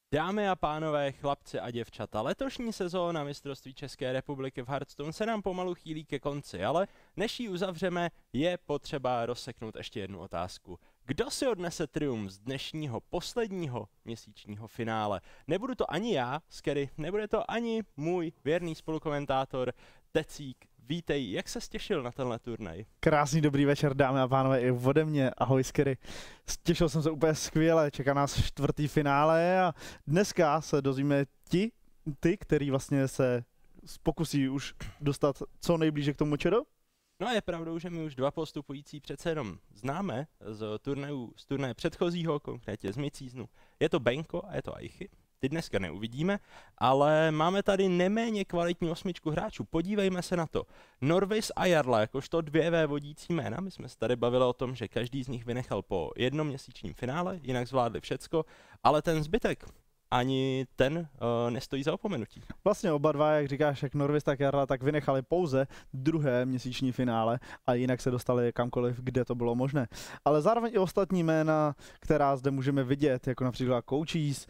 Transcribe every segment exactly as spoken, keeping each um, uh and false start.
Dámy a pánové, chlapci a děvčata, letošní sezóna mistrovství České republiky v Hearthstone se nám pomalu chýlí ke konci, ale než ji uzavřeme, je potřeba rozseknout ještě jednu otázku. Kdo si odnese triumf z dnešního posledního měsíčního finále? Nebudu to ani já, Skery, nebude to ani můj věrný spolukomentátor Tecík. Vítej, jak se těšil na tenhle turnaj? Krásný dobrý večer, dámy a pánové, i ode mě. Ahoj, Skery. Těšil jsem se úplně skvěle, čeká nás čtvrtý finále a dneska se dozvíme ti, ty, který vlastně se pokusí už dostat co nejblíže k tomu čeru. No a je pravdou, že my už dva postupující přece jenom známe z turnajů, z turnaje předchozího, konkrétně z mid-seasonu. Je to Benko a je to Aichy. Ty dneska neuvidíme, ale máme tady neméně kvalitní osmičku hráčů. Podívejme se na to. Norvis a Jarla, jakožto dvě vévodící jména. My jsme se tady bavili o tom, že každý z nich vynechal po jednoměsíčním finále, jinak zvládli všecko, ale ten zbytek, ani ten uh, nestojí za opomenutí. Vlastně oba dva, jak říkáš, jak Norvis, tak Jarla, tak vynechali pouze druhé měsíční finále a jinak se dostali kamkoliv, kde to bylo možné. Ale zároveň i ostatní jména, která zde můžeme vidět, jako například Coaches,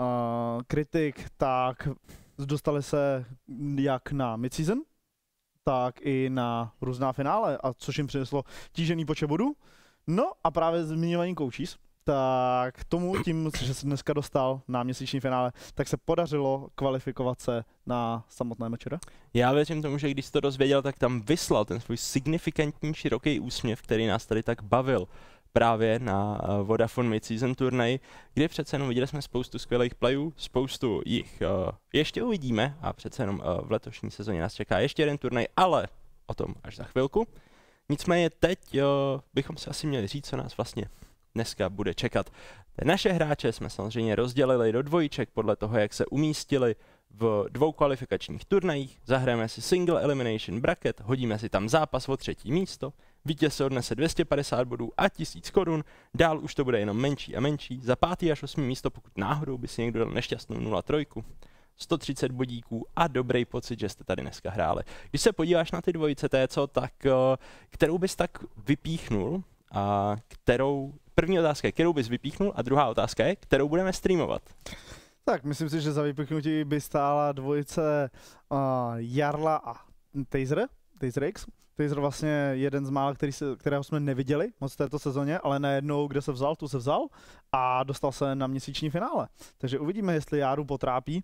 uh, Kritik, tak dostali se jak na midseason, tak i na různá finále, a což jim přineslo tížený počet bodů. No a právě zmiňovaný Coaches, tak tomu tím, že se dneska dostal na měsíční finále, tak se podařilo kvalifikovat se na samotné mečera. Já věřím tomu, že když jsi to dozvěděl, tak tam vyslal ten svůj signifikantní široký úsměv, který nás tady tak bavil právě na Vodafone Mid-Season turnaj, kde přece jenom viděli jsme spoustu skvělých playů, spoustu jich uh, ještě uvidíme a přece jenom uh, v letošní sezóně nás čeká ještě jeden turnaj, ale o tom až za chvilku. Nicméně teď uh, bychom si asi měli říct, co nás vlastně dneska bude čekat. Naše hráče jsme samozřejmě rozdělili do dvojček podle toho, jak se umístili v dvou kvalifikačních turnajích. Zahrajeme si single elimination bracket, hodíme si tam zápas o třetí místo, vítěz se odnese dvě stě padesát bodů a tisíc korun, dál už to bude jenom menší a menší. Za pátý až osmý místo, pokud náhodou by si někdo dal nešťastnou nula tři, sto třicet bodíků a dobrý pocit, že jste tady dneska hráli. Když se podíváš na ty dvojice, to je co, tak kterou bys tak vypíchnul a kterou První otázka je, kterou bys vypíchnul, a druhá otázka je, kterou budeme streamovat. Tak, myslím si, že za vypíchnutí by stála dvojice uh, Jarla a Taser, Taser X. Taser vlastně jeden z mála, který se, kterého jsme neviděli moc v této sezóně, ale najednou, kde se vzal, tu se vzal a dostal se na měsíční finále. Takže uvidíme, jestli Járu potrápí.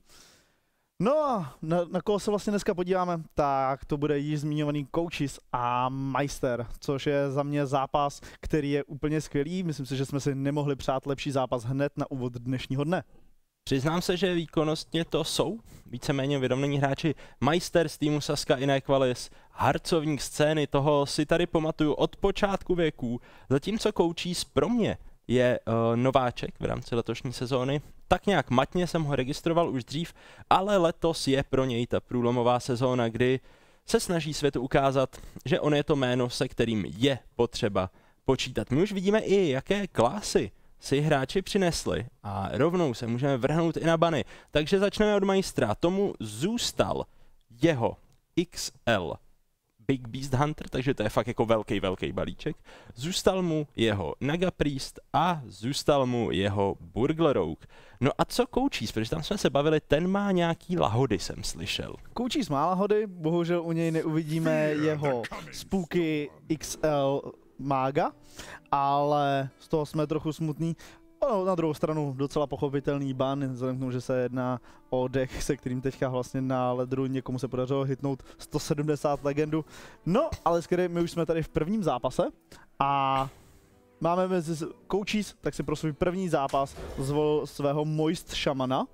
No a na, na koho se vlastně dneska podíváme, tak to bude již zmiňovaný Coaches a Meister, což je za mě zápas, který je úplně skvělý. Myslím si, že jsme si nemohli přát lepší zápas hned na úvod dnešního dne. Přiznám se, že výkonnostně to jsou víceméně vyrovnaní hráči. Meister z týmu Saska Inequalis, harcovník scény, toho si tady pamatuju od počátku věků, zatímco Coaches pro mě je uh, nováček v rámci letošní sezóny. Tak nějak matně jsem ho registroval už dřív, ale letos je pro něj ta průlomová sezóna, kdy se snaží světu ukázat, že on je to jméno, se kterým je potřeba počítat. My už vidíme i, jaké klasy si hráči přinesli a rovnou se můžeme vrhnout i na bany. Takže začneme od Meistera. Tomu zůstal jeho X L Big Beast Hunter, takže to je fakt jako velký, velký balíček. Zůstal mu jeho Naga Priest a zůstal mu jeho Burglar Rogue. No a co Coaches, protože tam jsme se bavili, ten má nějaký lahody, jsem slyšel. Coaches má lahody, bohužel u něj neuvidíme jeho Spooky X L Maga, ale z toho jsme trochu smutní. No, na druhou stranu docela pochopitelný ban, vzhledem k tomu, že se jedná o deck, se kterým teďka vlastně na ledru někomu se podařilo hitnout sto sedmdesát legendu. No, ale skvěle, my už jsme tady v prvním zápase a máme mezi Coaches, tak si pro svůj první zápas zvolil svého Moist Shamana.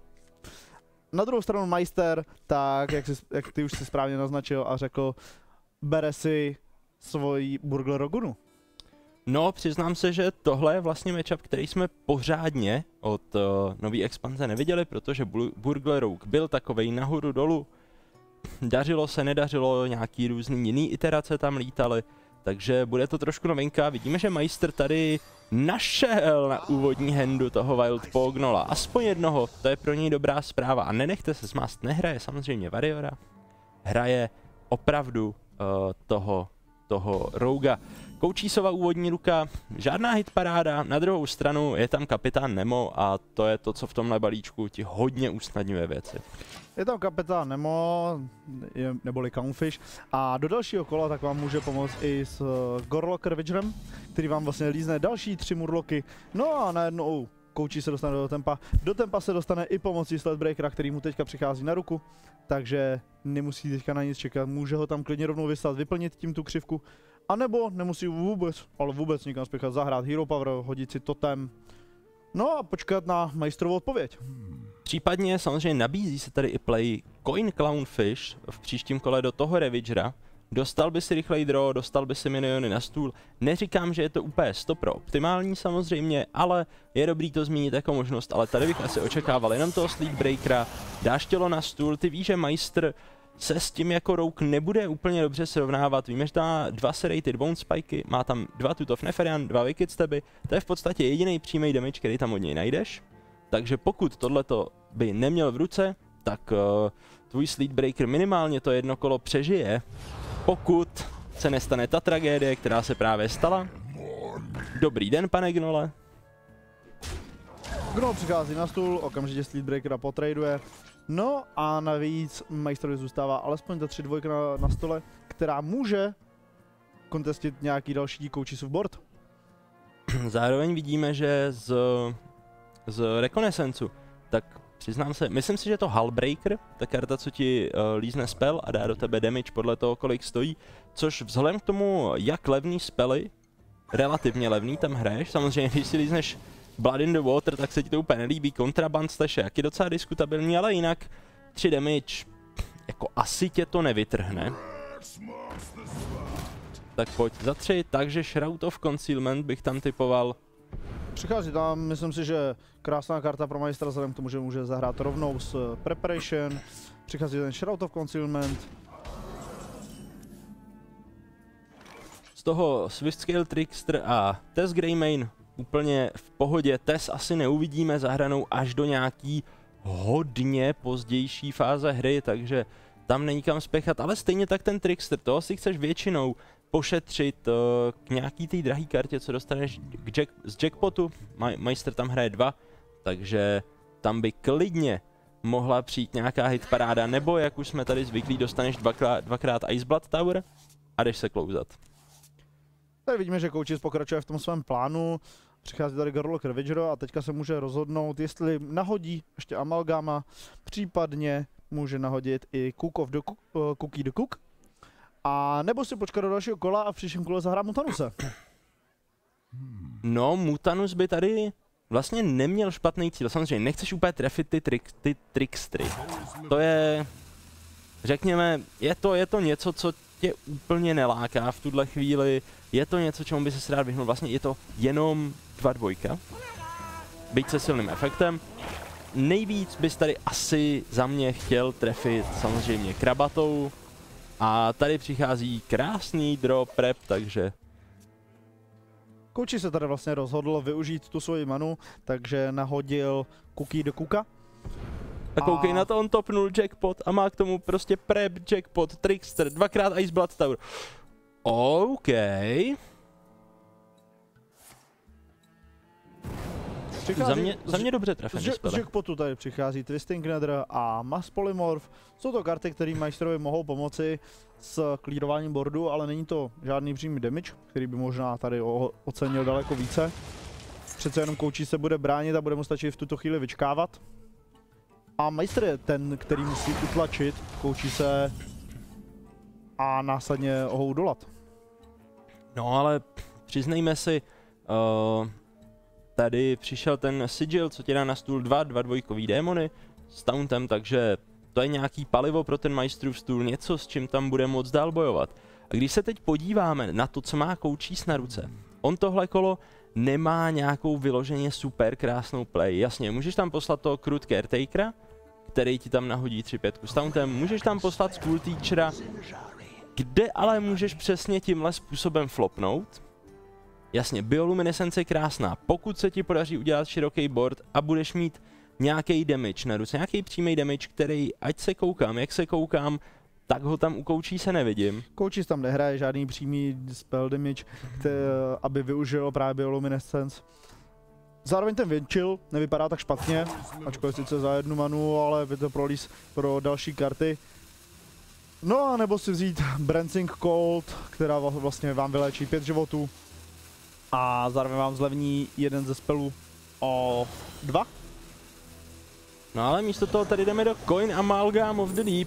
Na druhou stranu Meister, tak jak, si, jak ty už si správně naznačil a řekl, bere si svoji Burglar Rogunu. No, přiznám se, že tohle je vlastně matchup, který jsme pořádně od uh, nový expanze neviděli, protože Burglar Rogue byl takovej nahoru dolů. Dařilo se, nedařilo, nějaký různý jiný iterace tam lítaly, takže bude to trošku novinka. Vidíme, že Meister tady našel na úvodní handu toho Wild Pognola. Aspoň jednoho, to je pro něj dobrá zpráva. A nenechte se zmást, nehraje samozřejmě Warriora, hraje opravdu uh, toho toho Rouga. Koučísova úvodní ruka, žádná hitparáda, na druhou stranu je tam kapitán Nemo a to je to, co v tomhle balíčku ti hodně usnadňuje věci. Je tam kapitán Nemo, je, neboli Clownfish, a do dalšího kola tak vám může pomoct i s uh, Gorlock Ravagerem, který vám vlastně lízne další tři murloky. No a najednou koučí se dostane do tempa. Do tempa se dostane i pomocí Sledbreakera, který mu teďka přichází na ruku, takže nemusí teďka na nic čekat, může ho tam klidně rovnou vyslat, vyplnit tím tu křivku, anebo nemusí vůbec, ale vůbec nikam spěchat, zahrát Hero Power, hodit si totem, no a počkat na majstrovu odpověď. Případně samozřejmě nabízí se tady i play Coin Clownfish v příštím kole do toho Ravagera. Dostal by si rychlej draw, dostal by si miniony na stůl. Neříkám, že je to úplně sto pro optimální samozřejmě, ale je dobrý to zmínit jako možnost. Ale tady bych asi očekával jenom toho Sleepbreakera, dáš tělo na stůl, ty víš, že Majstr se s tím jako Rogue nebude úplně dobře srovnávat. Víme, že má dva serrated bone spiky, má tam dva Tooth Neferian, dva Wicked Stabby. To je v podstatě jediný přímý damage, který tam od něj najdeš. Takže pokud tohleto by neměl v ruce, tak uh, tvůj Sleepbreaker minimálně to jedno kolo přežije, pokud se nestane ta tragédie, která se právě stala. Dobrý den, pane Gnole. Gnol přichází na stůl, okamžitě Sleepbreakera potraduje. No a navíc Majstrovi zůstává alespoň ta tři dvojka na, na stole, která může kontestit nějaký další Coachesův board. Zároveň vidíme, že z, z Reconnaissanceu, tak přiznám se, myslím si, že je to Hullbreaker, ta karta, co ti uh, lízne spell a dá do tebe damage podle toho, kolik stojí, což vzhledem k tomu, jak levný spely, relativně levný tam hraješ, samozřejmě když si lízneš Blood in the Water, tak se ti to úplně nelíbí, Contraband Stash je jaký docela diskutabilní, ale jinak tři damage, jako asi tě to nevytrhne. Tak pojď za tři, takže Shroud of Concealment bych tam typoval. Přichází tam, myslím si, že krásná karta pro majstra, vzhledem k tomu, že může zahrát rovnou s Preparation. Přichází ten Shroud of Concealment. Z toho Swift-Scale Trickster a Tess Greymane úplně v pohodě. Tess asi neuvidíme zahranou až do nějaký hodně pozdější fáze hry, takže tam není kam spěchat, ale stejně tak ten Trickster, toho si chceš většinou pošetřit uh, k nějaký té drahé kartě, co dostaneš k jack, z jackpotu. Maj, Majster tam hraje dva, takže tam by klidně mohla přijít nějaká hitparáda, nebo jak už jsme tady zvyklí, dostaneš dvakrát, dvakrát Iceblood Tower a jdeš se klouzat. Tady vidíme, že Coaches pokračuje v tom svém plánu, přichází tady Gorlock Ravager a teďka se může rozhodnout, jestli nahodí ještě Amalgama, případně může nahodit i Cook of the Cook, uh, Cookie the Cook, a nebo si počkat do dalšího kola a v příštím kole zahrát Mutanuse. No, Mutanus by tady vlastně neměl špatný cíl. Samozřejmě nechceš úplně trefit ty, trik, ty trickstry. To je, řekněme, je to, je to něco, co tě úplně neláká v tuhle chvíli. Je to něco, čemu by se rád vyhnul. Vlastně je to jenom dva dvojka. Byť se silným efektem. Nejvíc bys tady asi za mě chtěl trefit samozřejmě krabatou. A tady přichází krásný draw prep, takže... Kouči se tady vlastně rozhodl využít tu svoji manu, takže nahodil Cookie do Cooka. A koukej a... na to, on topnul jackpot a má k tomu prostě prep, jackpot, trickster, dvakrát Iceblood Tower. OK. Za mě, za mě dobře trefený spele. Z jackpotu tady přichází Twisting Nether a Mass Polymorph. Jsou to karty, které majstrovi mohou pomoci s clearováním boardu, ale není to žádný přímý damage, který by možná tady ocenil daleko více. Přece jenom Koučí se bude bránit a bude mu stačit v tuto chvíli vyčkávat. A majstr je ten, který musí utlačit Koučí se a následně ho udolat. No ale přiznejme si, uh, tady přišel ten sigil, co ti dá na stůl dva, dva dvojkový démony s tauntem, takže to je nějaký palivo pro ten majstrův stůl, něco, s čím tam bude moc dál bojovat. A když se teď podíváme na to, co má Coaches na ruce, on tohle kolo nemá nějakou vyloženě super krásnou play. Jasně, můžeš tam poslat toho Crude Caretakera, který ti tam nahodí tři pětku s tauntem, můžeš tam poslat School Teachera, kde ale můžeš přesně tímhle způsobem flopnout. Jasně, bioluminescence je krásná, pokud se ti podaří udělat široký board a budeš mít nějaký damage na ruce, nějaký přímý damage, který, ať se koukám, jak se koukám, tak ho tam u koučí se nevidím. Koučí tam nehraje žádný přímý spell damage, který, aby využil právě bioluminescence. Zároveň ten Windchill nevypadá tak špatně, ačkoliv sice za jednu manu, ale je to prolíz pro další karty. No a nebo si vzít Branding Cold, která vlastně vám vyléčí pět životů a zároveň vám zlevní jeden ze spelů o dva. No ale místo toho tady jdeme do Coin Amalgam of the Deep.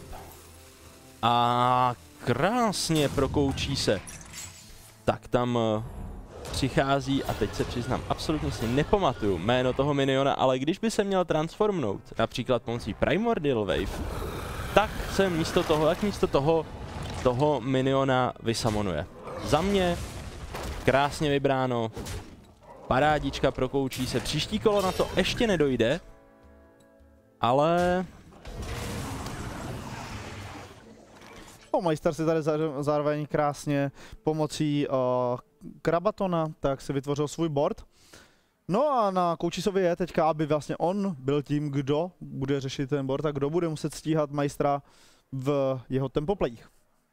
A krásně prokoučí se. Tak tam uh, přichází, a teď se přiznám, absolutně si nepamatuju jméno toho miniona, ale když by se měl transformnout, například pomocí Primordial Wave, tak se místo toho, jak místo toho, toho miniona vysamonuje. Za mě krásně vybráno, parádička prokoučí se, příští kolo na to ještě nedojde, ale... O, Majster si tady zároveň krásně pomocí uh, Krabatona, tak si vytvořil svůj board. No a na Koučisovi je teďka, aby vlastně on byl tím, kdo bude řešit ten board a kdo bude muset stíhat Majstra v jeho tempoplayích.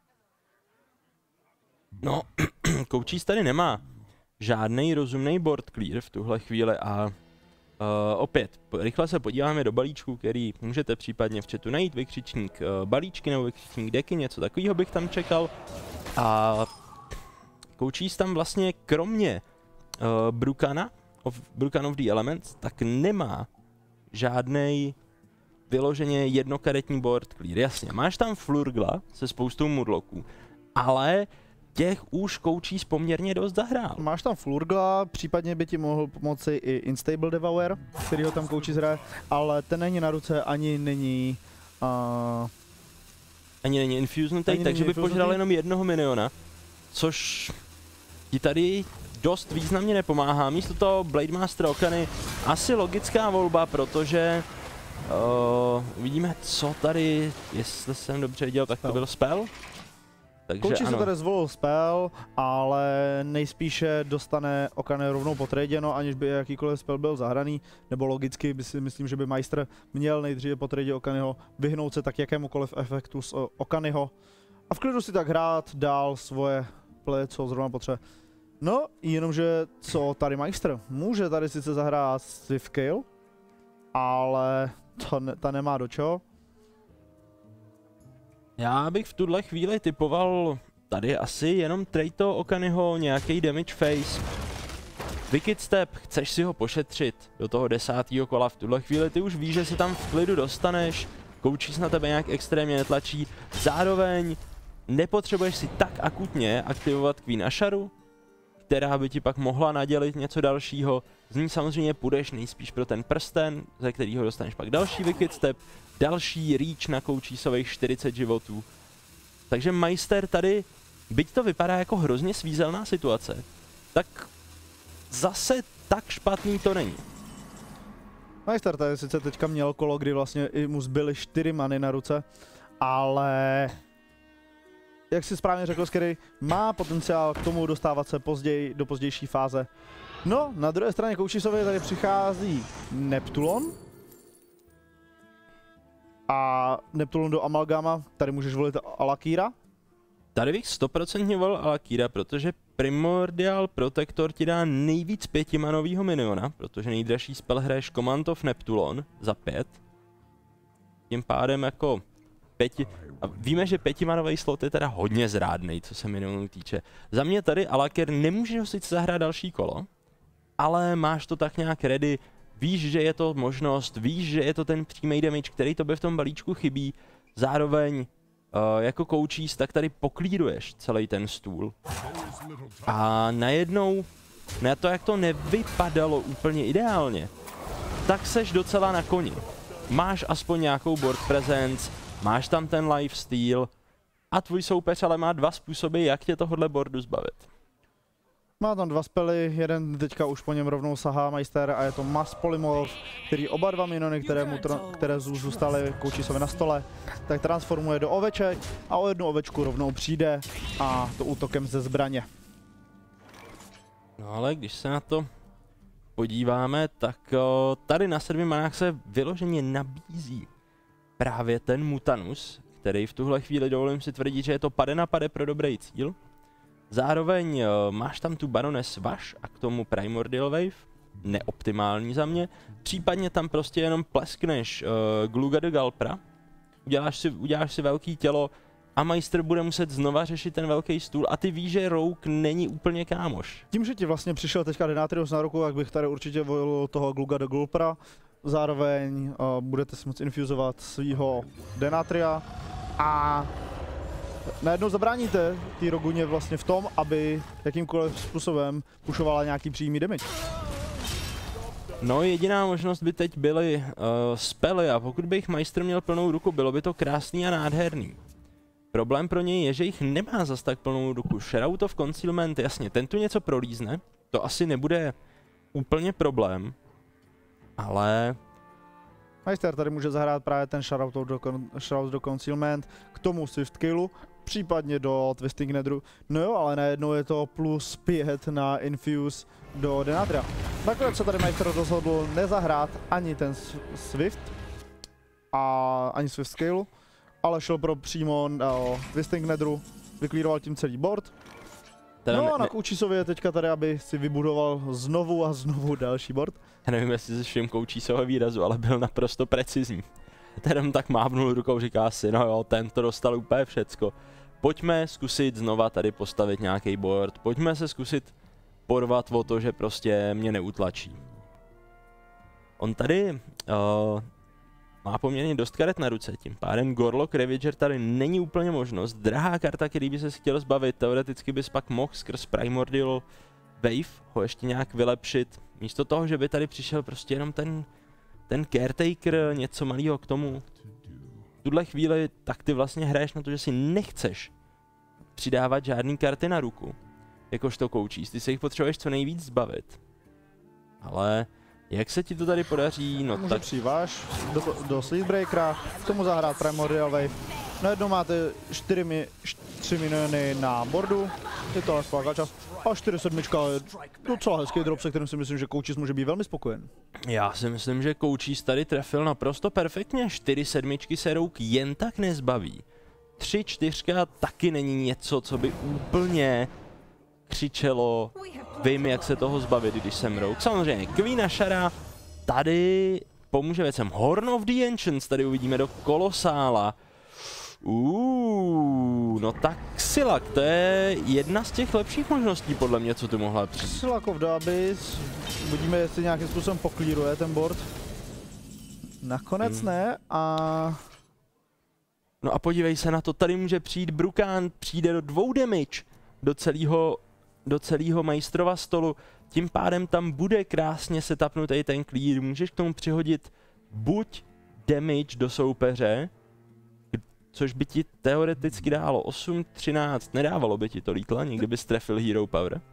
No, Koučis tady nemá žádný rozumný board clear v tuhle chvíli a uh, opět, rychle se podíváme do balíčku, který můžete případně v chatu najít, vykřičník uh, balíčky nebo vykřičník deky, něco takového bych tam čekal. A Koučis tam vlastně kromě uh, Brukana, of Brukan of the Elements, tak nemá žádnej vyloženě jednokaretní board clear. Jasně, máš tam Flurgla se spoustou mudloků, ale těch už Koučis poměrně dost zahrál. Máš tam Flurgla, případně by ti mohl pomoci i Instable Devour, který ho tam Koučis hraje, ale ten není na ruce, ani není... Uh... Ani není infuznutý, takže by požral jenom jednoho miniona, což ti tady dost významně nepomáhá. Místo toho Blade Master Okany asi logická volba, protože uh, uvidíme, co tady, jestli jsem dobře viděl, tak to no. byl spell. Koučis se tady zvolil spell, ale nejspíše dostane Okany rovnou potradě, aniž by jakýkoliv spell byl zahraný, nebo logicky by si myslím, že by Majster měl nejdříve potradě Okanyho, vyhnout se tak jakémukoliv efektu z Okanyho a v klidu si tak hrát dál svoje play, co zrovna potřebuje. No, jenomže co tady Majster? Může tady sice zahrát Swift Kill, ale to ne, ta nemá do čeho. Já bych v tuhle chvíli typoval tady asi jenom Traito Okanyho, nějaký damage face. Wicked Step, chceš si ho pošetřit do toho desátého kola, v tuhle chvíli ty už víš, že si tam v klidu dostaneš, Koučis na tebe nějak extrémně netlačí, zároveň nepotřebuješ si tak akutně aktivovat Queen Asharu, která by ti pak mohla nadělit něco dalšího. Z ní samozřejmě půjdeš nejspíš pro ten prsten, ze kterého dostaneš pak další Wicked Step, další reach na Koučisových čtyřicet životů. Takže Majster tady, byť to vypadá jako hrozně svízelná situace, tak zase tak špatný to není. Majster tady sice teďka měl kolo, kdy vlastně i mu zbyly čtyři many na ruce, ale jak si správně řekl, Skery, má potenciál k tomu dostávat se později, do pozdější fáze. No, na druhé straně Koučisovi tady přichází Neptulon. A Neptulon do Amalgama, tady můžeš volit Alakira. Tady bych stoprocentně volil Alakira, protože Primordial Protector ti dá nejvíc pětimanovýho miniona, protože nejdražší spell hraješ Command of Neptulon za pět. Tím pádem jako pěti... A víme, že pětimanový slot je teda hodně zrádnej, co se minionů týče. Za mě tady Alakir nemůže ho sice zahrát další kolo, ale máš to tak nějak ready, víš, že je to možnost, víš, že je to ten přímý damage, který tobě v tom balíčku chybí, zároveň uh, jako Koučis, tak tady poklíruješ celý ten stůl. A najednou, na to, jak to nevypadalo úplně ideálně, tak seš docela na koni. Máš aspoň nějakou board presence, máš tam ten lifesteal a tvůj soupeř ale má dva způsoby, jak tě tohohle boardu zbavit. Má tam dva spely, jeden teďka už po něm rovnou sahá Majster a je to Mass Polymorph, který oba dva miniony, které, mu které zůstaly Koučisovi na stole, tak transformuje do oveček a o jednu ovečku rovnou přijde a to útokem ze zbraně. No ale když se na to podíváme, tak o, tady na sedmi manách se vyloženě nabízí právě ten Mutanus, který v tuhle chvíli dovolím si tvrdit, že je to pade na pade pro dobrý cíl. Zároveň uh, máš tam tu Baroness Vash a k tomu Primordial Wave, neoptimální za mě. Případně tam prostě jenom pleskneš uh, Glugga de Galpra, uděláš si, uděláš si velký tělo a Majster bude muset znova řešit ten velký stůl a ty víš, že Rogue není úplně kámoš. Tím, že ti vlastně přišel teďka Denatrius na ruku, jak bych tady určitě volil toho Glugga de Galpra. Zároveň uh, budete si moct infuzovat svýho Denatria a najednou zabráníte té Roguně vlastně v tom, aby jakýmkoliv způsobem pušovala nějaký přímý damage. No, jediná možnost by teď byly uh, spely a pokud by jich Majster měl plnou ruku, bylo by to krásný a nádherný. Problém pro něj je, že jich nemá zas tak plnou ruku. Shroud of Concealment, jasně, ten tu něco prolízne, to asi nebude úplně problém, ale... Majster tady může zahrát právě ten Shroud do, Shroud do Concealment, k tomu Swift Killu, případně do Twisting Netheru. No jo, ale najednou je to plus pět na Infuse do Denatria. Nakonec se tady Majster rozhodl nezahrát ani ten Swift a ani Swift Scale, ale šel pro přímo na Twisting Netheru, vyklíroval tím celý board. Teda no a na Koučísově teďka tady, aby si vybudoval znovu a znovu další board. Já nevím, jestli se všim Koučísového výrazu, ale byl naprosto precizní. Ten tak mávnul rukou, říká si, no jo, ten to dostal úplně všecko. Pojďme zkusit znova tady postavit nějaký board, pojďme se zkusit porvat o to, že prostě mě neutlačí. On tady uh, má poměrně dost karet na ruce, tím pádem Gorlock Ravager tady není úplně možnost. Drahá karta, který by se chtěl zbavit, teoreticky bys pak mohl skrz Primordial Wave ho ještě nějak vylepšit. Místo toho, že by tady přišel prostě jenom ten, ten Caretaker, něco malého k tomu. V tuhle chvíli tak ty vlastně hraješ na to, že si nechceš přidávat žádný karty na ruku. Jakožto Koučís, ty se jich potřebuješ co nejvíc zbavit. Ale jak se ti to tady podaří, no může tak... přiváš do, do Sleepbreakera, k tomu zahrát Primordial Wave. Najednou máte čtyři mi, tři miniony na boardu, je to ale čas. A čtyři sedmička je docela hezký drop, se kterým si myslím, že Koučís může být velmi spokojen. Já si myslím, že Koučís tady trefil naprosto perfektně, čtyři sedmičky se Rogue jen tak nezbaví. Tři čtyřka taky není něco, co by úplně křičelo, vím, jak se toho zbavit, když jsem Rogue. Samozřejmě Queen Ashara tady pomůže věcem. Horn of the Ancients tady uvidíme do Kolosála. Uuu, no tak Xilak, to je jedna z těch lepších možností podle mě, co tu mohla přijít. Xilak of the Abyss, uvidíme, jestli nějakým způsobem poklíruje ten board. Nakonec hmm. ne a... No a podívej se na to, tady může přijít Brukán, přijde do dvou damage do celého do celého Majstrova stolu, tím pádem tam bude krásně setupnutý ten clear, můžeš k tomu přihodit buď damage do soupeře, což by ti teoreticky dalo osm třináct, nedávalo by ti to lítla, nikdy bys trefil Hero Power.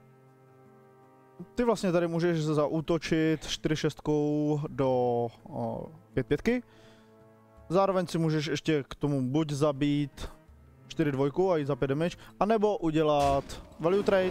Ty vlastně tady můžeš zaútočit čtyři šest do pět pět. Zároveň si můžeš ještě k tomu buď zabít čtyři dva a jít za pět damage, anebo udělat value trade.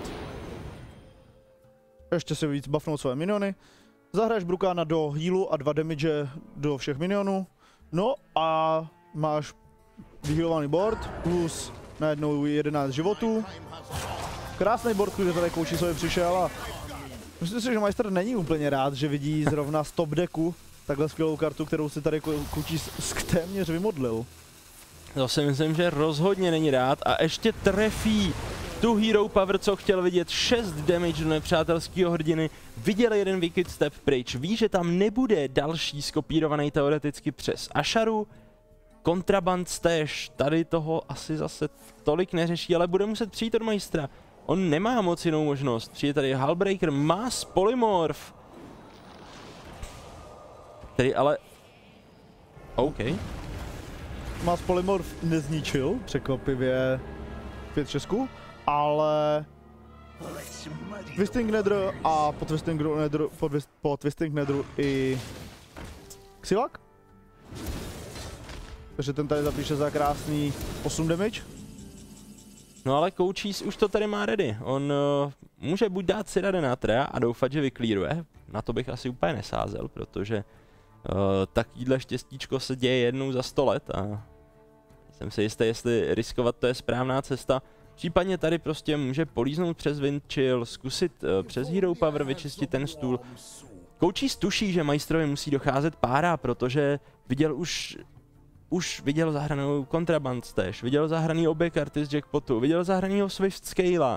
Ještě si víc buffnout své miniony. Zahraješ Brukána do healu a dva damage do všech minionů. No a máš vyhealovaný board plus najednou jedenáct životů. Krásný board, který tady Koučísovi přišel a myslím si, že Majster není úplně rád, že vidí zrovna z top decku takhle skvělou kartu, kterou si tady Koučís téměř vymodlil. To si myslím, že rozhodně není rád a ještě trefí tu Hero Power, co chtěl vidět, šest damage do nepřátelského hrdiny, viděl jeden Wicked Step pryč, ví, že tam nebude další skopírovaný teoreticky přes Asharu, Kontraband Stash, tady toho asi zase tolik neřeší, ale bude muset přijít od Majstra, on nemá moc jinou možnost, přijde tady Hullbreaker, Mass Polymorph, který ale, OK. Mass Polymorph nezničil, překvapivě pět šest, ale Twisting Nether a po Twisting Netheru, po, po Twisting Netheru i Xilak. Takže ten tady zapíše za krásný osm damage. No ale Koučís už to tady má ready. On uh, může buď dát si Denatra a doufat, že vyklíruje. Na to bych asi úplně nesázel, protože uh, takovýhle štěstíčko se děje jednou za sto let a Jsem si jistý, jestli riskovat to je správná cesta. Případně tady prostě může políznout přes Wind Chill, zkusit uh, přes Hero Power vyčistit ten stůl. Coaches tuší, že majstrovi musí docházet pára, protože viděl už, už viděl zahranou Contraband Stash, viděl zahraný obě karty z Jackpotu, viděl zahranýho Swift Scala.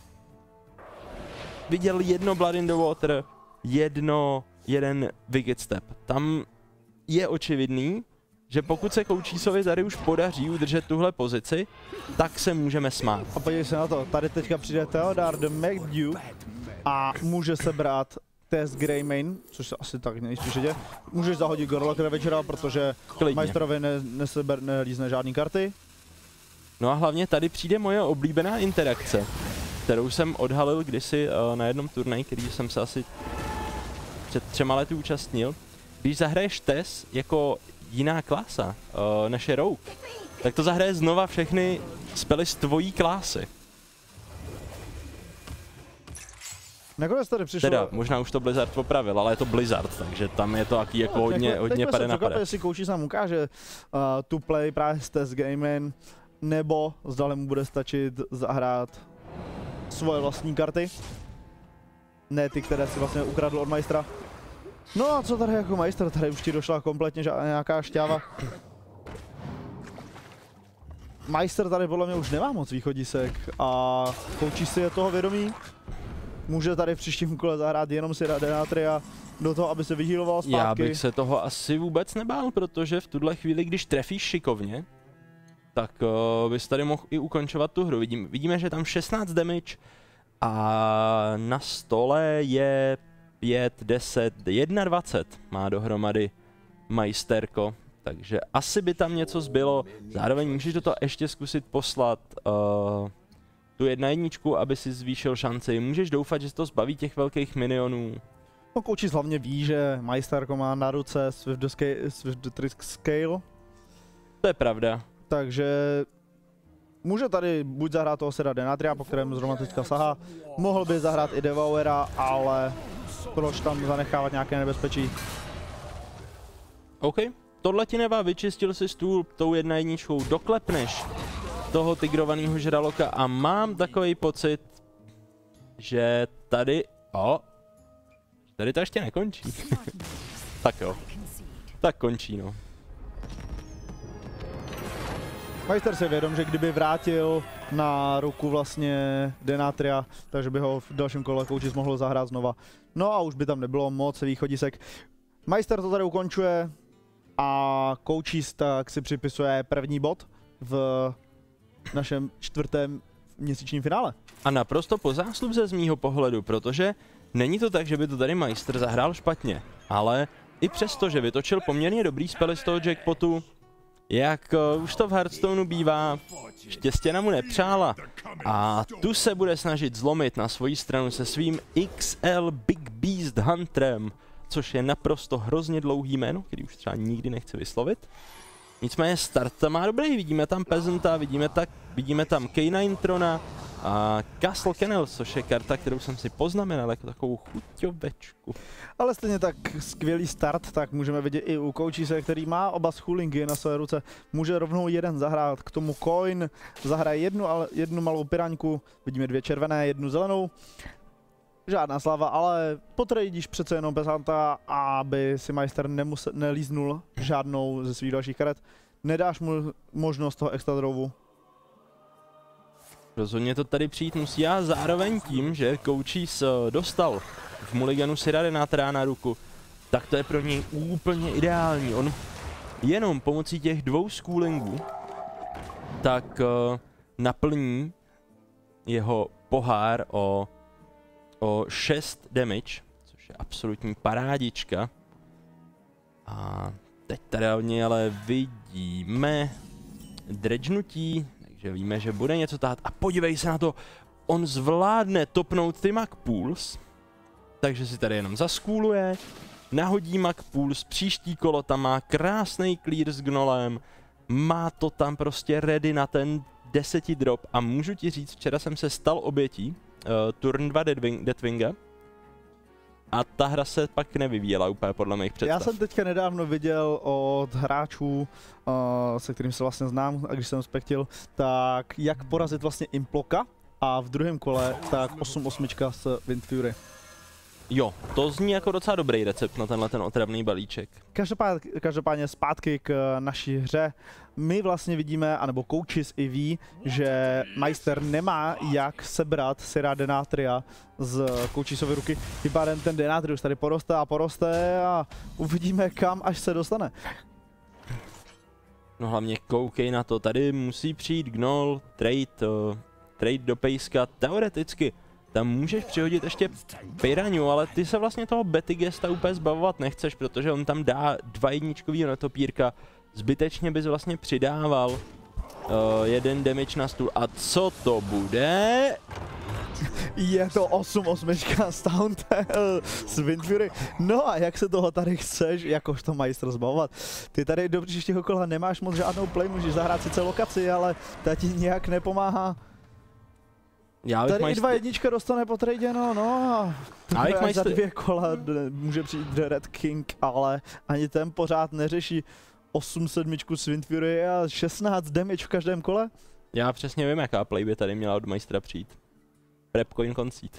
Viděl jedno Blood in the Water, jedno, jeden Wicked Step. Tam je očividný, že pokud se Coachesovi tady už podaří udržet tuhle pozici, tak se můžeme smát. A podívej se na to, tady teďka přijde Theodar the McDuke a může se brát test Greymane, což se asi tak nejspíš jde. Můžeš zahodit Gorlockera večera, protože Klidně. Majstrovi ne, neseber, nelízne žádný karty. No a hlavně tady přijde moje oblíbená interakce, kterou jsem odhalil kdysi uh, na jednom turnaji, který jsem se asi před třema lety účastnil. Když zahraješ Tess jako jiná klasa, uh, než je Rogue, tak to zahraje znova všechny spely z tvojí klásy. Nakonec tady přišlo... Teda, možná už to Blizzard popravil, ale je to Blizzard, takže tam je to taky jako no, hodně, hodně pade na pade. Jestli Coaches nám ukáže uh, tu play právě s Test Gaming, nebo zdali mu bude stačit zahrát svoje vlastní karty. Ne ty, které si vlastně ukradl od majstra. No a co tady jako majster, tady už ti došla kompletně nějaká šťáva. Majster tady podle mě už nemá moc východisek a Coaches si je toho vědomí. Může tady v příštím kole zahrát jenom si Denatria do toho, aby se vyhýloval zpátky. Já bych se toho asi vůbec nebál, protože v tuhle chvíli, když trefíš šikovně, tak uh, bys tady mohl i ukončovat tu hru. Vidím, vidíme, že tam šestnáct damage a na stole je pět, deset, dvacet jedna má dohromady majsterko, takže asi by tam něco zbylo. Zároveň můžeš do toho ještě zkusit poslat uh, tu jedna jedničku, aby si zvýšil šanci. Můžeš doufat, že se to zbaví těch velkých minionů. No, Coaches hlavně ví, že majsterko má na ruce Swift the, scale, Swift the Trick Scale. To je pravda. Takže může tady buď zahrát toho Sera Denatria, po kterém zrovna teďka sahá, mohl by zahrát i Devoura, ale proč tam zanechávat nějaké nebezpečí? OK, tohle ti nevá, vyčistil si stůl tou jedna jedničkou, doklepneš toho tigrovaného žraloka a mám takový pocit, že tady, o, tady to ještě nekončí. Tak jo, tak končí no. Majster si je vědom, že kdyby vrátil na ruku vlastně Denatria, takže by ho v dalším kole Coaches mohl zahrát znova. No a už by tam nebylo moc východisek. Majster to tady ukončuje a Coaches tak si připisuje první bod v našem čtvrtém měsíčním finále. A naprosto po zásluze z mýho pohledu, protože není to tak, že by to tady Majster zahrál špatně, ale i přesto, že vytočil poměrně dobrý spely z toho Jackpotu, jak uh, už to v Hearthstoneu bývá, štěstěna mu nepřála a tu se bude snažit zlomit na svoji stranu se svým X L Big Beast Hunterem, což je naprosto hrozně dlouhý jméno, který už třeba nikdy nechci vyslovit. Nicméně start tam má dobrý, vidíme tam Peasanta, vidíme, tak, vidíme tam K devět Trona a Castle Kennels, což je karta, kterou jsem si poznamenal jako takovou chuťovečku. Ale stejně tak skvělý start, tak můžeme vidět i u Coachese, který má oba schoolingy na své ruce. Může rovnou jeden zahrát, k tomu Coin zahraje jednu, ale jednu malou piraňku, vidíme dvě červené, jednu zelenou. Žádná slava, ale potradíš přece jenom Peasanta, aby si majster nemuse, nelíznul žádnou ze svých dalších karet. Nedáš mu možnost toho extra drovu. Rozhodně to tady přijít musí a zároveň tím, že Coaches dostal v Mulliganu Sera Denatra na ruku, tak to je pro něj úplně ideální. On jenom pomocí těch dvou schoolingů tak uh, naplní jeho pohár o, o šest damage, což je absolutní parádička. A teď tady od něj ale vidíme dredžnutí, takže víme, že bude něco tát. A podívej se na to, on zvládne topnout ty Mag Pools, takže si tady jenom zaskůluje, nahodí Mag Pools, příští kolo tam má krásný clear s gnolem, má to tam prostě ready na ten deseti drop a můžu ti říct, včera jsem se stal obětí uh, turn dva Deathwinga A ta hra se pak nevyvíjela úplně podle mých představ. Já jsem teďka nedávno viděl od hráčů, uh, se kterým se vlastně znám, a když jsem spektil, tak jak porazit vlastně Imploka a v druhém kole tak osm osm s Wind Fury. Jo, to zní jako docela dobrý recept na tenhle ten otravný balíček. Každopádně, každopádně zpátky k naší hře. My vlastně vidíme, anebo coaches i ví, že Majster nemá jak sebrat Syra Denatria z coachisovy ruky. Tím pádem ten Denatrius tady poroste a poroste a uvidíme, kam až se dostane. No hlavně koukej na to, tady musí přijít Gnoll, trade, uh, trade do pejska, teoreticky. Tam můžeš přihodit ještě Piranhu, ale ty se vlastně toho Betigesta úplně zbavovat nechceš, protože on tam dá dva jedničkovýho netopírka, zbytečně bys vlastně přidával uh, jeden damage na stůl. A co to bude? Je to osm osm z Tauntail z Wind Fury. No a jak se toho tady chceš, jakožto Majster zbavovat? Ty tady do příštího kola nemáš moc žádnou play, můžeš zahrát sice lokaci, ale ta ti nějak nepomáhá. Já tady majst... i dva jednička dostane po trade, no, no. A majst... za dvě kola může přijít The Red King, ale ani ten pořád neřeší osm sedm s Wind Fury a šestnáct damage v každém kole. Já přesně vím, jaká play by tady měla od Majstra přijít. Prep coin concede.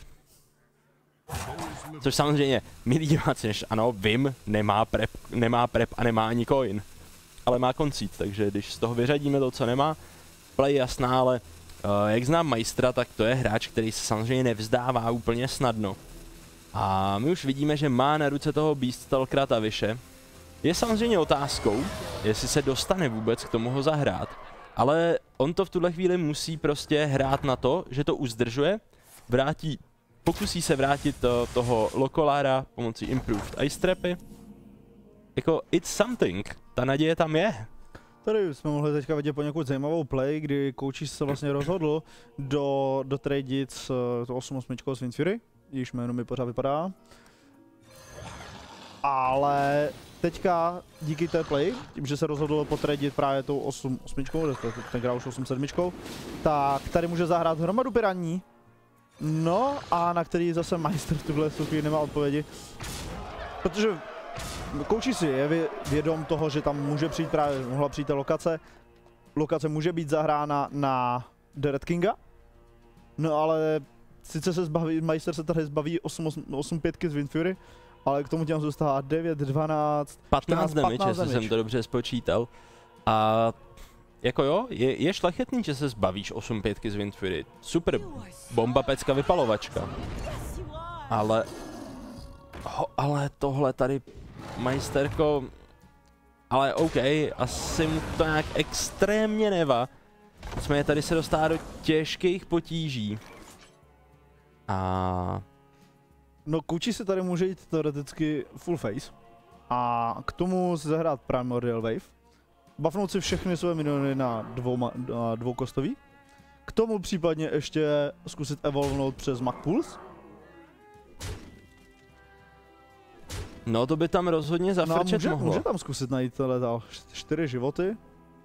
Což samozřejmě, milí diváci, než ano, vím, nemá prep, nemá prep a nemá ani coin. Ale má concede, takže když z toho vyřadíme to, co nemá, play jasná, ale Uh, jak znám Majstra, tak to je hráč, který se samozřejmě nevzdává úplně snadno. A my už vidíme, že má na ruce toho Beaststalkera Taviše. Je samozřejmě otázkou, jestli se dostane vůbec k tomu ho zahrát. Ale on to v tuhle chvíli musí prostě hrát na to, že to uzdržuje, vrátí, pokusí se vrátit uh, toho Lokolára pomocí Improved Ice Trapy. Jako, it's something, ta naděje tam je. Tady jsme mohli teďka vidět poněkud zajímavou play, kdy Coaches se vlastně rozhodl do, do tradeit s to osm osm s Wind Fury, již jméno mi pořád vypadá. Ale teďka díky té play, tím, že se rozhodl potradit právě tou osm osm, tenkrát už osm sedm, tak tady může zahrát hromadu piraní. No a na který zase Majster v tuhle chvíli nemá odpovědi. Protože Coaches si je vědom toho, že tam může přijít právě, mohla přijít ta lokace. Lokace může být zahrána na The Red Kinga. No ale sice se zbaví, Majster se tady zbaví osm pět z Wind Fury, ale k tomu těm zůstává devět, dvanáct, patnáct damage, jestli jsem to dobře spočítal. A jako jo, je, je šlechetný, že se zbavíš osm pět z Wind Fury. Super, bomba, pecka, vypalovačka. Ale... Ho, ale tohle tady... Majsterko, ale OK, asi mu to nějak extrémně neva. Nicméně tady se dostává do těžkých potíží. A... No Coaches si tady může jít teoreticky full face. A k tomu si zahrát Primordial Wave. Buffnout si všechny své miniony na, dvouma, na dvoukostový. K tomu případně ještě zkusit evolvnout přes Mag Pulse. No to by tam rozhodně zafrčet no, může, mohlo. Může tam zkusit najít dál čtyři životy.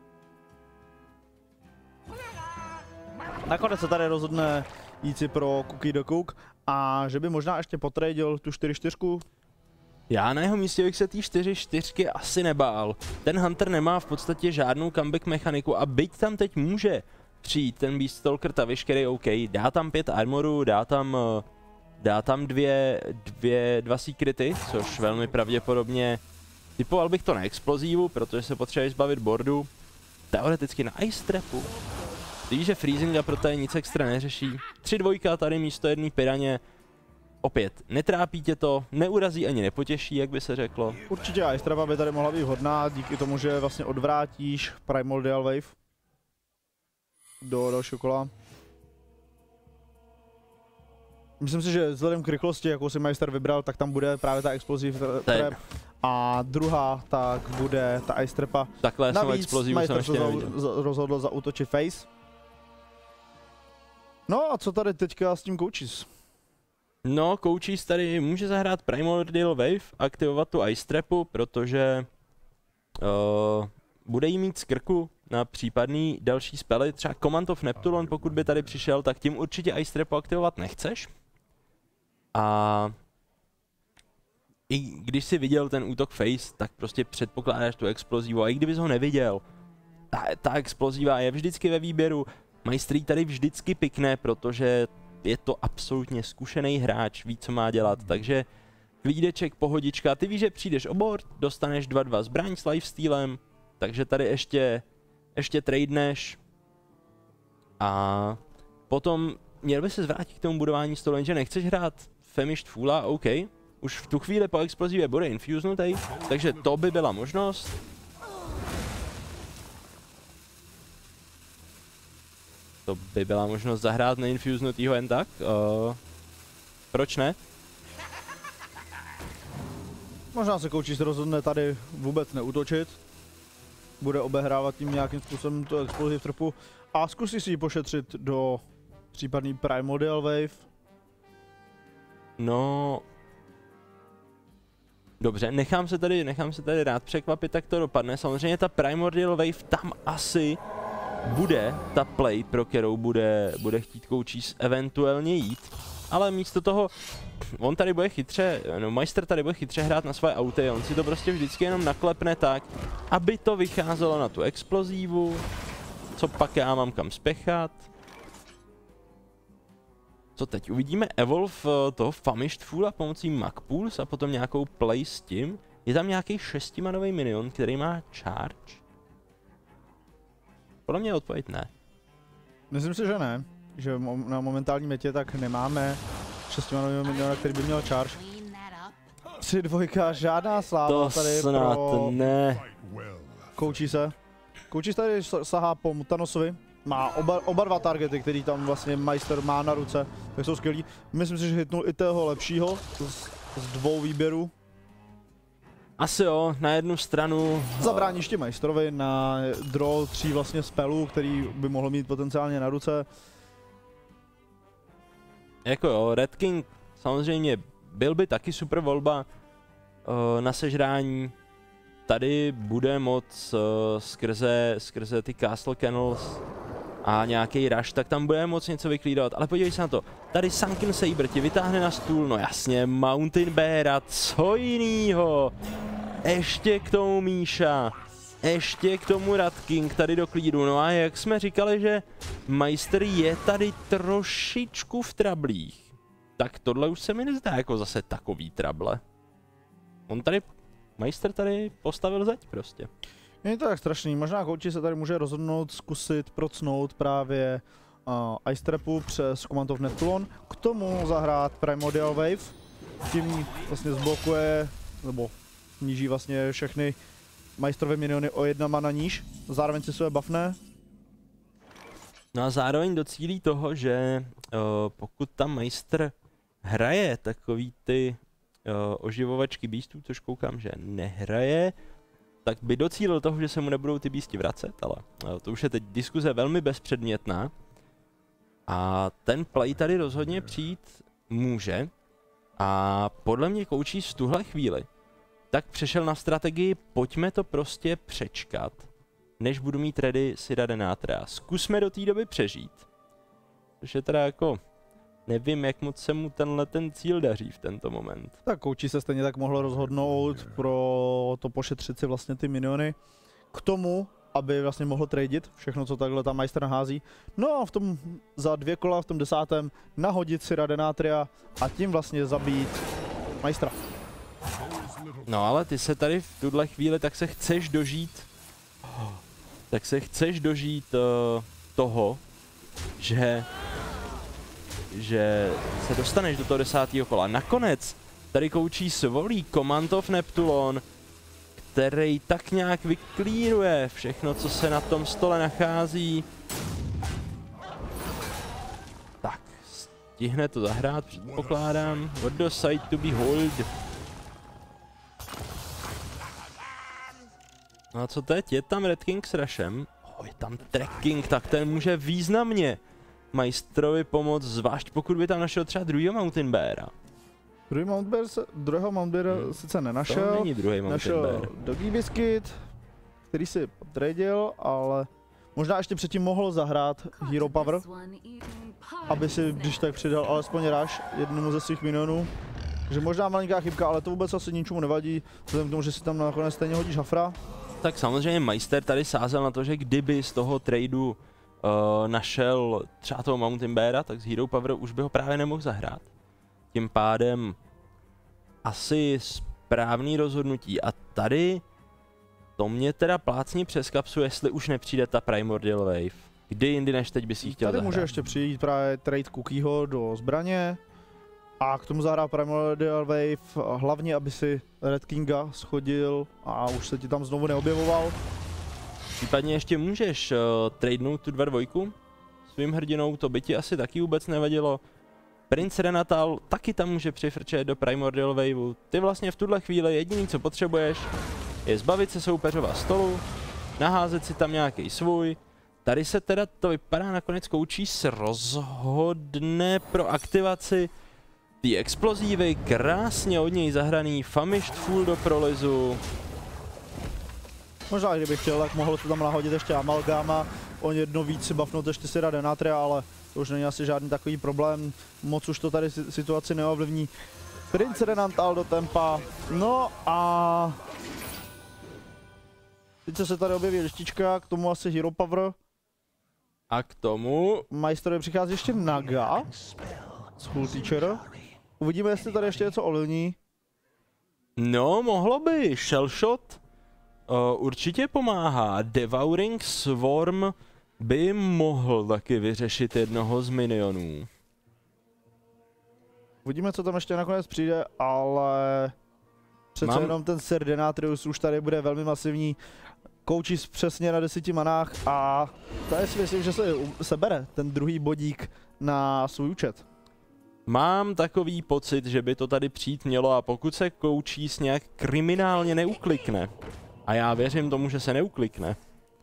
Nakonec se tady rozhodne jít si pro Cookie the Cook a že by možná ještě potradil tu čtyři čtyři. Já na jeho místě bych se tý čtyři čtyřky asi nebál. Ten Hunter nemá v podstatě žádnou comeback mechaniku a byť tam teď může přijít ten Beaststalker Tavish, který OK, dá tam pět armoru, dá tam... Dá tam dvě, dvě, dva secrety, což velmi pravděpodobně typoval bych to na explozívu, protože se potřebuje zbavit boardu. Teoreticky na ice trapu. Víš, že freezinga pro té nic extra neřeší. Tři dvojka tady místo jedné piraně. Opět, netrápí tě to, neurazí ani nepotěší, jak by se řeklo. Určitě ice trapa by tady mohla být hodná, díky tomu, že vlastně odvrátíš Primordial Wave do dalšího kola. Myslím si, že vzhledem k rychlosti, jakou si Majster vybral, tak tam bude právě ta explosive trap. A druhá, tak bude ta ice trapa. Takhle jsem explozivu jsem ještě neviděl. Rozhodl zaútočit face. No a co tady teďka s tím Coaches? No, Coaches tady může zahrát Primordial Wave, aktivovat tu ice trapu, protože uh, bude jí mít z krku na případný další spely, třeba Command of Neptulon, pokud by tady přišel, tak tím určitě ice trapu aktivovat nechceš. A i když si viděl ten útok face, tak prostě předpokládáš tu explozivu a i kdybys ho neviděl, ta, ta exploziva je vždycky ve výběru. Majstrý tady vždycky pikne, protože je to absolutně zkušený hráč, ví, co má dělat, takže klídeček, pohodička, ty víš, že přijdeš o board, dostaneš dva dva zbraň s lifestealem, takže tady ještě, ještě tradeneš a potom měl by se zvrátit k tomu budování stolu, jenže nechceš hrát Famished Foola, OK, už v tu chvíli po explozivě bude infusenutý, takže to by byla možnost. To by byla možnost zahrát neinfusenutýho jen tak, uh, proč ne? Možná se koučí se rozhodne tady vůbec neútočit. Bude obehrávat tím nějakým způsobem tu explozi v trpu a zkusí si ji pošetřit do případný Primordial Wave. No... Dobře, nechám se tady, nechám se tady rád překvapit, tak to dopadne. Samozřejmě ta Primordial Wave tam asi bude ta play, pro kterou bude, bude chtít Coaches eventuálně jít. Ale místo toho, on tady bude chytře, no Majster tady bude chytře hrát na své auty, on si to prostě vždycky jenom naklepne tak, aby to vycházelo na tu explozívu, co pak já mám kam spěchat. Co teď? Uvidíme evolve toho Famished Foola pomocí Magpulse a potom nějakou play s tím. Je tam nějaký šestimanový minion, který má charge? Podle mě odpověď ne. Myslím si, že ne. Že na momentální metě tak nemáme šestimanového miniona, který by měl charge. Tři dvojka, žádná sláva to tady snad pro... ne. Koučí se. Koučí se tady sahá po Mutanosovi. Má oba, oba dva targety, který tam vlastně Majster má na ruce, tak jsou skvělí. Myslím si, že hitnul i toho lepšího z, z dvou výběrů. Asi jo, na jednu stranu... Zabráníš ti Majstrovi na draw tří vlastně spelů, který by mohl mít potenciálně na ruce. Jako jo, Red King samozřejmě byl by taky super volba uh, na sežrání. Tady bude moc uh, skrze, skrze ty Castle Kennels a nějaký rush, tak tam bude moc něco vyklídovat, ale podívej se na to, tady Sunken Saber ti vytáhne na stůl, no jasně, Mountain Bear a co jinýho, ještě k tomu Míša, ještě k tomu Rat King tady do klídu, no a jak jsme říkali, že Majster je tady trošičku v trablích, tak tohle už se mi nezdá jako zase takový trable. On tady, Majster tady postavil zeď prostě. Není to tak strašný, možná Kouči se tady může rozhodnout zkusit procnout právě uh, Ice Trapu přes Command of Neptulon, k tomu zahrát Primordial Wave, tím vlastně zblokuje, nebo sníží vlastně všechny Majstrové miniony o jedna mana níž, zároveň si své buffne. No a zároveň docílí toho, že uh, pokud tam Majster hraje takový ty uh, oživovačky beastů, což koukám, že nehraje, tak by docílil toho, že se mu nebudou ty beasti vracet, ale uh, to už je teď diskuze velmi bezpředmětná. A ten play tady rozhodně přijít může a podle mě Coaches v tuhle chvíli tak přešel na strategii, pojďme to prostě přečkat, než budu mít ready Syra Denátrea. Zkusme do té doby přežít. Což je teda jako, nevím, jak moc se mu tenhle ten cíl daří v tento moment. Tak Kouči se stejně tak mohl rozhodnout pro to pošetřit si vlastně ty miniony. K tomu, aby vlastně mohl tradit všechno, co takhle tam Majster nahází. No a v tom za dvě kola, v tom desátém, nahodit Syra Denátrea a tím vlastně zabít Majstra. No ale ty se tady v tuhle chvíli tak se chceš dožít, tak se chceš dožít uh, toho, že, že se dostaneš do toho desátého kola. Nakonec tady Koučí svolí Command of Neptulon, který tak nějak vyklíruje všechno, co se na tom stole nachází. Tak, stihne to zahrát, předpokládám. What the sight to behold. No a co teď? Je tam Red King s Rushem. Oh, je tam Tracking, tak ten může významně Majstrovi pomoct, zvlášť pokud by tam našel třeba druhýho Mountain Beara. Druhý Mount Bear se, druhého Mount Beara hmm. sice nenašel, to není druhý Mountain Bear. Doggy Biscuit, který si potradil, ale možná ještě předtím mohl zahrát Hero Power, aby si když tak přidal alespoň rush jednomu ze svých minionů. Takže možná malinká chybka, ale to vůbec asi ničemu nevadí, vzhledem k tomu, že si tam nakonec stejně hodíš Hafra. Tak samozřejmě Meister tady sázel na to, že kdyby z toho tradu uh, našel třeba toho Mountain Beara, tak z Hero Power už by ho právě nemohl zahrát. Tím pádem asi správný rozhodnutí. A tady to mě teda plácní přes kapsu, jestli už nepřijde ta Primordial Wave. Kdy jindy než teď by si ji chtěl Tady zahrát. může ještě přijít právě trade Cookieho do zbraně a k tomu zahrát Primordial Wave, hlavně aby si Red Kinga schodil a už se ti tam znovu neobjevoval. Případně ještě můžeš uh, tradenout tu dva dvojku svým hrdinou, to by ti asi taky vůbec nevadilo. Prince Renatal taky tam může přifrčet do Primordial Waveu. Ty vlastně v tuhle chvíli jediný, co potřebuješ, je zbavit se soupeřova stolu, naházet si tam nějaký svůj. Tady se teda to vypadá nakonec Coaches rozhodne pro aktivaci té explozívy, krásně od něj zahraný Famished Fool do prolizu. Možná kdyby chtěl, tak mohl se tam nahodit ještě Amalgama, o jedno víc si buffnout ještě si dá Denatria, ale to už není asi žádný takový problém, moc už to tady situaci neovlivní. Prince Renantal do tempa, no a teď se tady objeví lištička, k tomu asi Hero Power. A k tomu Meisterovi přichází ještě Naga, School Teacher. Uvidíme, jestli tady ještě něco ovlivní. No, mohlo by. Shellshot uh, určitě pomáhá. Devouring Swarm by mohl taky vyřešit jednoho z minionů. Uvidíme, co tam ještě nakonec přijde, ale přece Mám... jenom ten Sir Denatrius už tady bude velmi masivní. Coaches přesně na deseti manách a tady si myslím, že se sebere ten druhý bodík na svůj účet. Mám takový pocit, že by to tady přijít mělo a pokud se Coaches nějak kriminálně neuklikne, a já věřím tomu, že se neuklikne,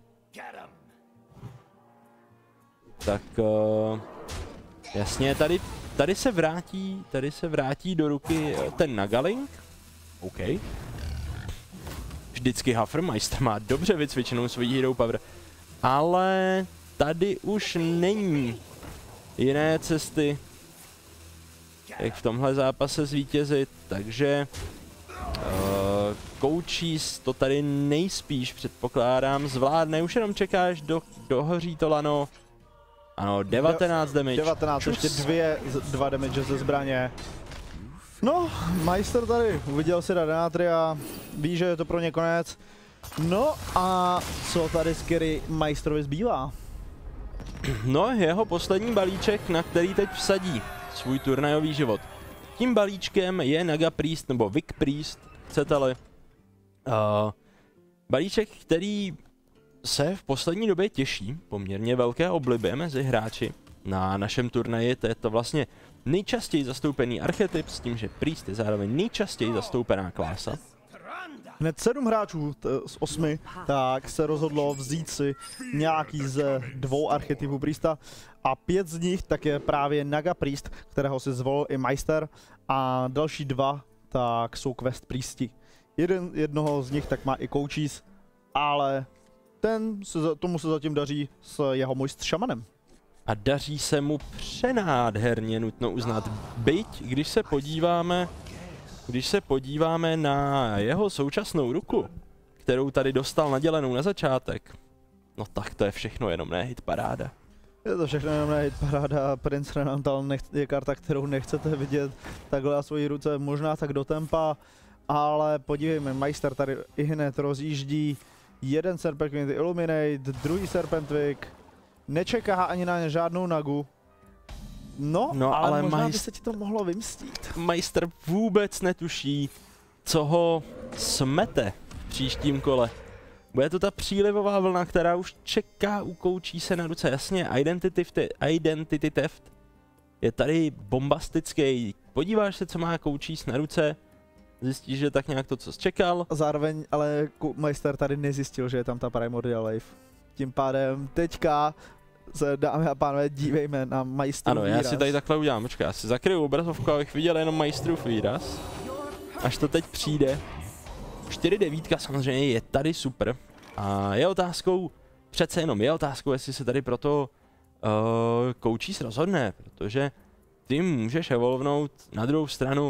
tak uh, jasně, tady, tady se vrátí, tady se vrátí do ruky ten Nagalink. OK. Vždycky Hafrmeister má dobře vycvičenou svoji Hero Power, ale tady už není jiné cesty, jak v tomhle zápase zvítězit, takže uh, Coaches to tady nejspíš, předpokládám, zvládne, už jenom čekáš, do, dohoří to lano. Ano, devatenáct damage. devatenáct, Čus. Ještě dvě, dva damage ze zbraně. No, Meister tady uviděl si Denatria, ví, že je to pro ně konec. No a co tady Scary Meisterovi zbývá? No, jeho poslední balíček, na který teď vsadí svůj turnajový život. Tím balíčkem je Naga Priest, nebo Vic Priest, chcete-li. Uh, balíček, který se v poslední době těší poměrně velké oblibě mezi hráči. Na našem turnaji to je to vlastně nejčastěji zastoupený archetyp, s tím, že Priest je zároveň nejčastěji zastoupená klása. Hned sedm hráčů z osmi tak se rozhodlo vzít si nějaký z dvou archetypů Priesta a pět z nich tak je právě Naga Priest, kterého si zvolil i Meister, a další dva tak jsou Quest Priesti. Jeden, jednoho z nich tak má i Coaches, ale ten se, tomu se zatím daří s jeho Moist Shamanem. A daří se mu přenádherně, nutno uznat. Byť, když se podíváme, když se podíváme na jeho současnou ruku, kterou tady dostal nadělenou na začátek, no tak to je všechno jenom ne hit paráda. Je to všechno jenom ne hit paráda, Prince Renantal je karta, kterou nechcete vidět takhle na svojí ruce, možná tak do tempa, ale podívejme, Meister tady i hned rozjíždí. Jeden Serpent Queen Illuminate, druhý Serpent Twig, nečeká ani na žádnou Nagu. No, no ale, ale možná majst... by se ti to mohlo vymstít. Meister vůbec netuší, co ho smete v příštím kole. Bude to ta přílivová vlna, která už čeká u Coachese na ruce. Jasně, Identity, identity Theft je tady bombastický. Podíváš se, co má Coaches na ruce, zjistíš, že tak nějak to, co jsi čekal. Zároveň ale Meister tady nezjistil, že je tam ta Primordial Wave. Tím pádem teďka se, dámy a pánové, dívejme na Meisterův výraz. Ano, já si tady takhle udělám, počkej, já si zakryju obrazovku, abych viděl jenom Meisterův výraz. Až to teď přijde. čtyři devítka samozřejmě je tady super. A je otázkou, přece jenom je otázkou, jestli se tady proto uh, Coaches rozhodne, protože ty můžeš evolvnout na druhou stranu.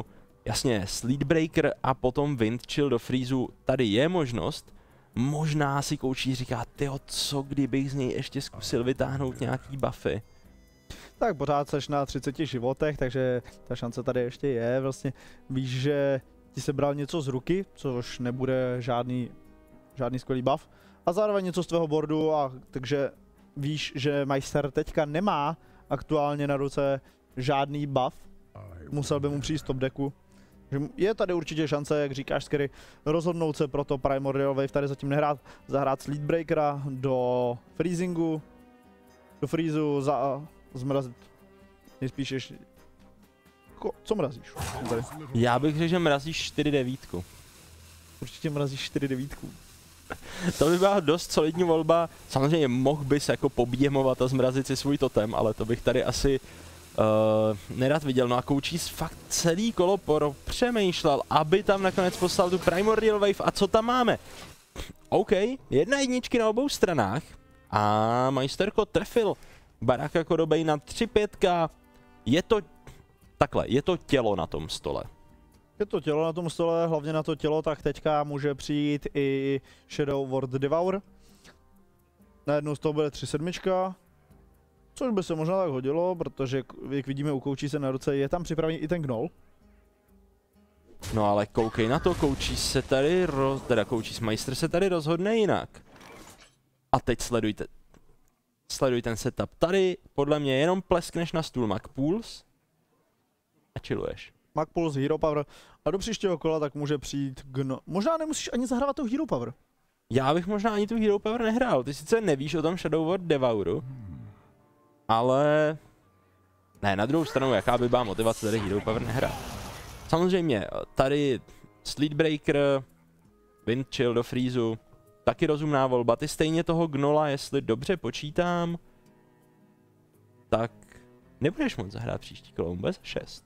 Jasně, Sleetbreaker a potom Windchill do freezu, tady je možnost. Možná si koučí říká, tyjo, co kdybych z něj ještě zkusil vytáhnout nějaký buffy. Tak pořád seš na třiceti životech, takže ta šance tady ještě je. Vlastně víš, že ti se bral něco z ruky, což nebude žádný, žádný skvělý buff. A zároveň něco z tvého boardu, a takže víš, že Meister teďka nemá aktuálně na ruce žádný buff. Musel by mu přijít top decku. Je tady určitě šance, jak říkáš, Scary, rozhodnout se pro to Primordial Wave, tady zatím nehrát, zahrát Sleetbreakera do freezingu, do freezu, za, zmrazit, nejspíš ještě, Ko, co mrazíš? Tady. Já bych řekl, že mrazíš čtyři devítku. Určitě mrazíš čtyři devítku. To by byla dost solidní volba, samozřejmě mohl bys jako poběhmovat a zmrazit si svůj totem, ale to bych tady asi Uh, nerad viděl. No a Coaches fakt celý kolo poro přemýšlel, aby tam nakonec poslal tu Primordial Wave. A co tam máme? OK, jedna jedničky na obou stranách a Majsterko trefil Baraka Kodobej na tři pět. Je to takhle, je to tělo na tom stole. Je to tělo na tom stole, hlavně na to tělo, tak teďka může přijít i Shadow Word Devour. Najednou z toho bude tři sedmička. Což by se možná tak hodilo, protože jak vidíme u Koučí se na ruce, je tam připravený i ten Gnoll. No ale koukej na to, Koučí se tady, roz... teda Koučí Meister se tady rozhodne jinak. A teď sledujte, sleduj ten setup. Tady podle mě jenom pleskneš na stůl Macpools a chilluješ. Macpools, Hero Power a do příštího kola tak může přijít Gnoll. Možná nemusíš ani zahrávat tu Hero Power. Já bych možná ani tu Hero Power nehrál, ty sice nevíš o tom Shadow Word Devouru. Ale ne, na druhou stranu, jaká by byla motivace tady Hero Power nehrát. Samozřejmě, tady Sleetbreaker, Windchill do freezu, taky rozumná volba. Ty stejně toho Gnolla, jestli dobře počítám, tak nebudeš moc zahrát příští kolo, bude za šest.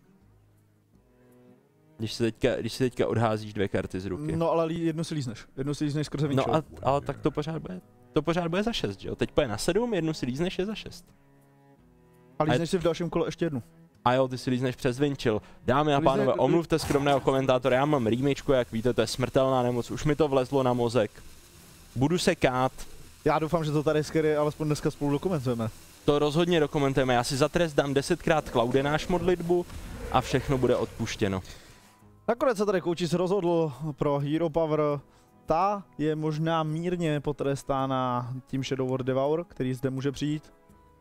Když si teďka, když si teďka odházíš dvě karty z ruky. No ale jednu si lízneš, jednu si lízneš skrze Windchill. No a, ale tak to pořád bude. To pořád bude za šest, že jo? Teď půjde na sedm, jednu si lízneš, je za šest. A lízneš si v dalším kole ještě jednu. A jo, ty si lízneš přes Windchill. Dámy a Lízne... pánové, omluvte skromného komentátora, já mám rýmičku, jak víte, to je smrtelná nemoc, už mi to vlezlo na mozek. Budu se kát. Já doufám, že to tady Scary alespoň dneska spolu dokumentujeme. To rozhodně dokumentujeme, já si za trest dám desetkrát Cloudenáš modlitbu a všechno bude odpuštěno. Nakonec se tady Coaches rozhodl pro Hero Power. Ta je možná mírně potrestána tím Shadow Word Devour, který zde může přijít.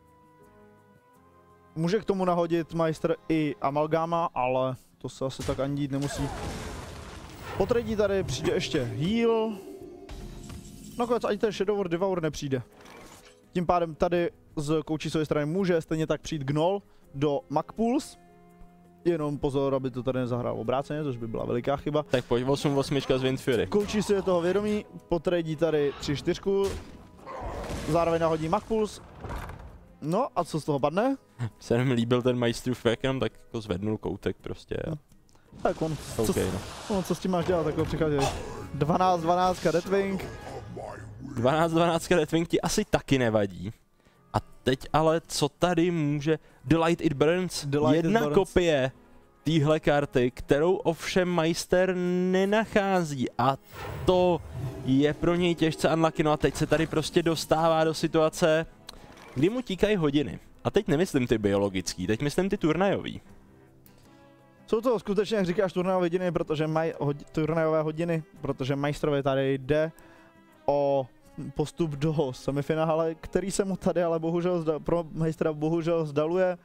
Může k tomu nahodit Meister i Amalgama, ale to se asi tak ani dít nemusí. Po třetí tady přijde ještě Heal. Nakonec ani ten Shadow Word Devour nepřijde. Tím pádem tady z Coachesovy strany může stejně tak přijít Gnoll do Macpools. Jenom pozor, aby to tady nezahrál obráceně, což by byla veliká chyba. Tak pojď osm osm z Wind Fury. Coachi si je toho vědomí, potradí tady tři čtyři, zároveň nahodí Macpools. No a co z toho padne? Se mi líbil ten Meistrův Venom, tak jako zvednul koutek prostě. Jo. Tak on, okay, co, no. no, co s tím máš dělat, tak přichází dvanáct dvanáct Deathwing. dvanáct dvanáct Deathwing ti asi taky nevadí. A teď ale co tady může... The Light It Burns, The Light jedna It Burns. kopie téhle karty, kterou ovšem Meister nenachází a to je pro něj těžce unlucky. No a teď se tady prostě dostává do situace, kdy mu tíkají hodiny. A teď nemyslím ty biologický, teď myslím ty turnajový. Jsou to skutečně, jak říkáš, turnajové hodiny, protože maj, hodi, turnajové hodiny, protože Meistrovi tady jde o postup do semifinále, který se mu tady ale bohužel zda, pro Meistra bohužel zdaluje.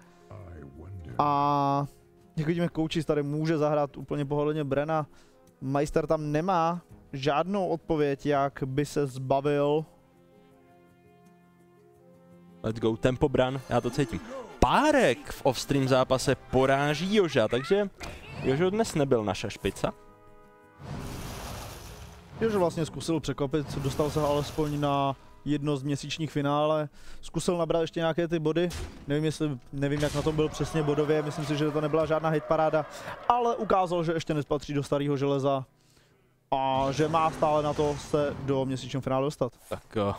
A jak vidíme, Coaches tady může zahrát úplně pohodlně Brena. Meister tam nemá žádnou odpověď, jak by se zbavil. Let's go, tempo Bran, já to cítím. Párek v off-stream zápase poráží Joža, takže Jožo dnes nebyl naša špica. Jožo vlastně zkusil překvapit, dostal se alespoň na jedno z měsíčních finále. Zkusil nabrat ještě nějaké ty body, nevím, jestli, nevím jak na tom byl přesně bodově, myslím si, že to nebyla žádná hitparáda, ale ukázal, že ještě nespatří do starého železa a že má stále na to se do měsíčního finále dostat. Tak uh,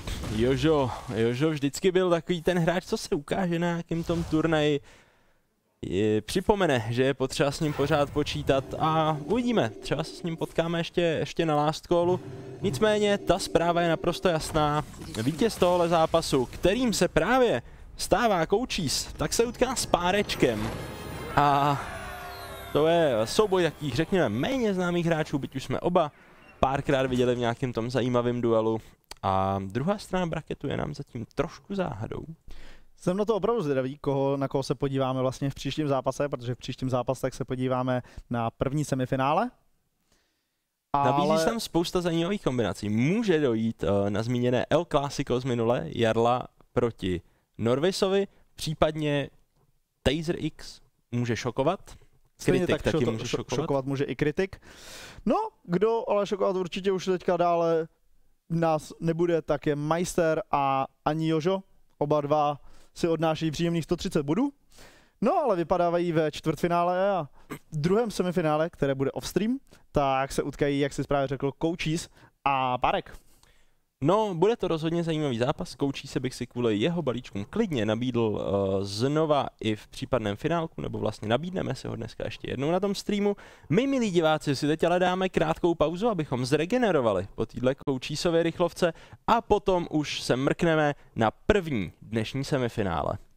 Jožo, Jožo vždycky byl takový ten hráč, co se ukáže na nějakým tom turnaji. je, připomene, že je potřeba s ním pořád počítat a uvidíme, třeba se s ním potkáme ještě, ještě na last callu. Nicméně ta zpráva je naprosto jasná. Vítěz tohohle zápasu, kterým se právě stává Coaches, tak se utká s Párečkem. A to je souboj jakých, řekněme, méně známých hráčů, byť už jsme oba párkrát viděli v nějakém tom zajímavém duelu. A druhá strana braketu je nám zatím trošku záhadou. Jsem na to opravdu zvědavý, koho, na koho se podíváme vlastně v příštím zápase, protože v příštím zápase tak se podíváme na první semifinále. Ale... Nabízí se tam spousta zajímavých kombinací. Může dojít uh, na zmíněné El Clásico z minule, Jarla proti Norvisovi, případně Taser X může šokovat. Stejně Kritik tak taky šo- může šo- šokovat. šokovat může i Kritik. No, kdo ale šokovat určitě už teďka dále nás nebude, tak je Meister a ani Jožo. Oba dva si odnáší příjemných sto třicet bodů. No, ale vypadávají ve čtvrtfinále a v druhém semifinále, které bude offstream, tak se utkají, jak si právě řekl, Coaches a Párek. No, bude to rozhodně zajímavý zápas. Coaches se bych si kvůli jeho balíčkům klidně nabídl uh, znova i v případném finálku, nebo vlastně nabídneme si ho dneska ještě jednou na tom streamu. My, milí diváci, si teď ale dáme krátkou pauzu, abychom zregenerovali po této Coachesově rychlovce a potom už se mrkneme na první dnešní semifinále.